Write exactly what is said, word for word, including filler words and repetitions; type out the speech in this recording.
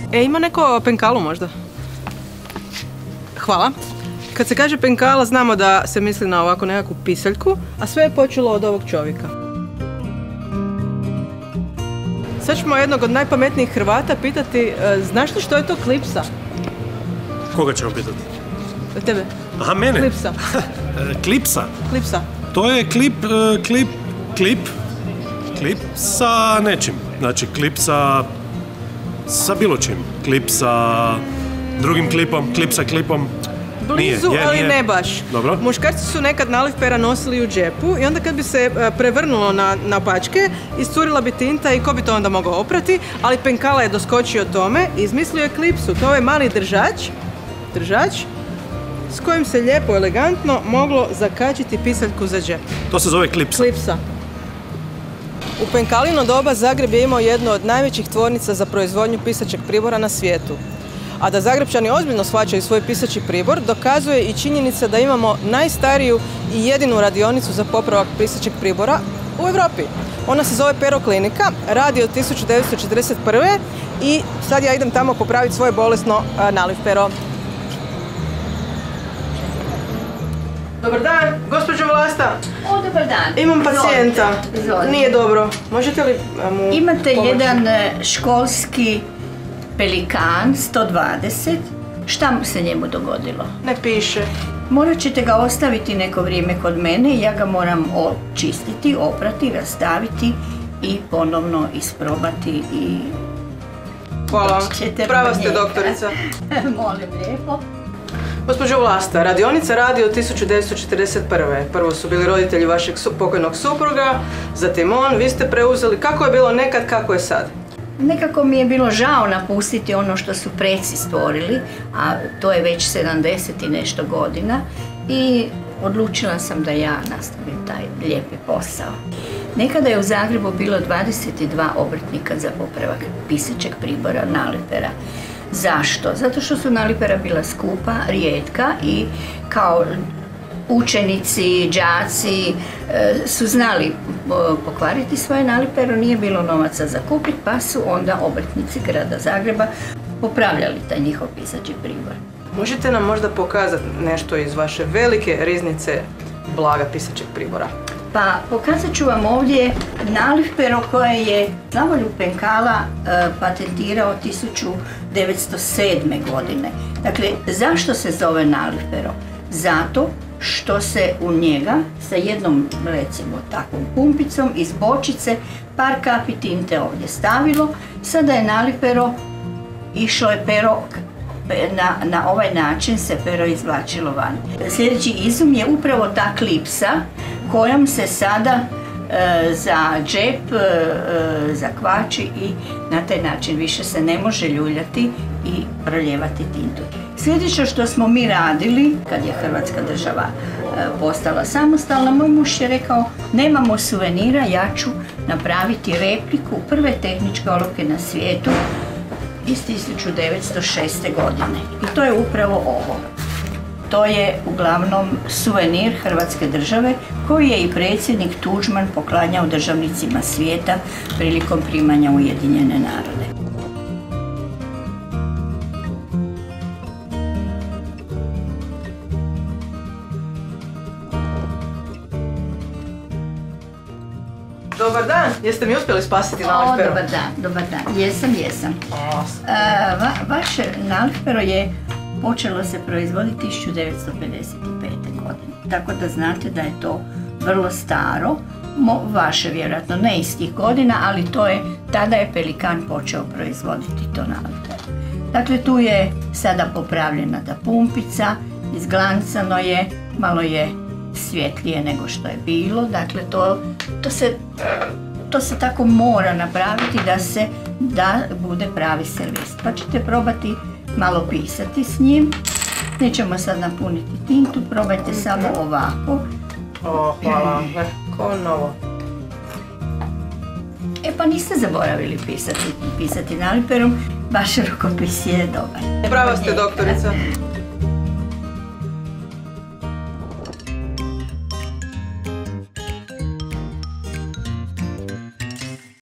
E, ima neko penkalu možda? Hvala. Kad se kaže penkala, znamo da se misli na ovako nekakvu pisaljku, a sve je počelo od ovog čovjeka. Sad ćemo jednog od najpametnijih Hrvata pitati, znaš li što je to klipsa? Koga ćemo pitati? Tebe. Aha, mene? Klipsa. Klipsa? Klipsa. To je klip, klip, klip, klip sa nečim. Znači, klip sa, sa bilo čim. Klip sa drugim klipom, klip sa klipom. Blizu, nije, je, ali nije. ne baš. Dobro. Muškarci su nekad naliv pera nosili u džepu i onda kad bi se prevrnulo na, na pačke, iscurila bi tinta i ko bi to onda mogao oprati, ali penkala je doskočio tome i izmislio je klipsu. To je mali držač, držač s kojim se lijepo, elegantno moglo zakačiti pisaljku za džep. To se zove klipsa. Klipsa. U penkalino doba Zagreb je imao jednu od najvećih tvornica za proizvodnju pisaćeg pribora na svijetu. A da Zagrepčani ozbiljno shvaćaju svoj pisaći pribor dokazuje i činjenica da imamo najstariju i jedinu radionicu za popravak pisaćeg pribora u Europi. Ona se zove Pero klinika, radi od tisuću devetsto četrdeset prve i sad ja idem tamo popraviti svoje bolesno naliv pero. Dobar dan, gospođo Vlasta. O, dobar dan. Imam pacijenta. Zvolite. Nije dobro. Možete li mu Imate pomoći? jedan školski pelikan sto dvadeset. Šta mu se njemu dogodilo? Ne piše. Morat ćete ga ostaviti neko vrijeme kod mene i ja ga moram očistiti, oprati, rastaviti i ponovno isprobati i... Hvala. ćete Prava do ste njega. doktorica. Molim lijepo. Gospođo Vlasta, radionica radi od tisuću devetsto četrdeset prve. Prvo su bili roditelji vašeg su, pokojnog supruga, zatim on, vi ste preuzeli. Kako je bilo nekad, kako je sad? Nekako mi je bilo žao napustiti ono što su preci stvorili, a to je već sedamdeset i nešto godina i odlučila sam da ja nastavim taj lijepi posao. Nekada je u Zagrebu bilo dvadeset dva obrtnika za popravak pisaćeg pribora, nalipera. Zašto? Zato što su nalipera bila skupa, rijetka i kao učenici, đaci su znali pokvariti svoje nalipero, nije bilo novaca za kupiti, pa su onda obrtnici grada Zagreba popravljali taj njihov pisaći pribor. Možete nam možda pokazati nešto iz vaše velike riznice blaga pisaćeg pribora? Pa pokazat ću vam ovdje nalipero koje je Slavoljub Penkala e, patentirao tisuću devetsto sedme. godine. Dakle, zašto se zove nalipero? Zato što se u njega sa jednom, recimo, takvom pumpicom iz bočice par kapi tinte ovdje stavilo. Sada je nalipero, išlo je pero, na, na ovaj način se pero izvlačilo van. Sljedeći izum je upravo ta klipsa kojom se sada e, za džep e, zakvači i na taj način više se ne može ljuljati i proljevati tintu. Sljedeće što smo mi radili, kad je Hrvatska država e, postala samostalna, moj muž je rekao nemamo suvenira, ja ću napraviti repliku prve tehničke olovke na svijetu iz tisuću devetsto šeste. godine. I to je upravo ovo. To je uglavnom suvenir Hrvatske države koji je i predsjednik Tuđman poklanjao državnicima svijeta prilikom primanja Ujedinjene narode. Dobar dan, jeste mi uspjeli spasiti nalipero? O, dobar dan, dobar dan. Jesam, jesam. E, va, vaše nalipero je počelo se proizvoditi tisuću devetsto pedeset pete. godine. Tako da znate da je to vrlo staro, Mo, vaše vjerojatno ne iz tih godina, ali to je, tada je Pelikan počeo proizvoditi to nalipero. Dakle, tu je sada popravljena ta pumpica, izglancano je, malo je svjetlije nego što je bilo, dakle to, to, se, to se tako mora napraviti da se da bude pravi servis. Pa ćete probati malo pisati s njim. Nećemo sad napuniti tintu, probajte samo ovako. O, hvala vam, ko novo. E pa niste zaboravili pisati, pisati naliperom, vaš rukopis je dobar. Prava ste doktorica.